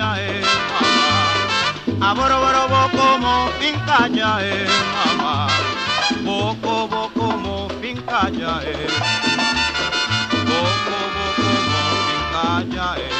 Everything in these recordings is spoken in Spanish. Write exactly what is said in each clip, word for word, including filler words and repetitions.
eh, mamá. Aboro, boro, bo, como finca ya, eh, mamá. Boco, bo, como finca ya, eh. Boco, bo, como finca ya, eh.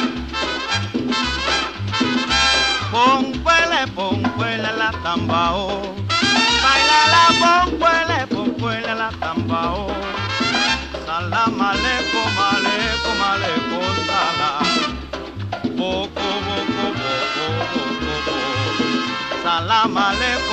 Poncuele, poncuele la tambao. Baila la poncuele, poncuele la tambao. Salam aleikum, aleikum, aleikum, salam. Boko, boko, boko, boko, boko. Salam aleikum.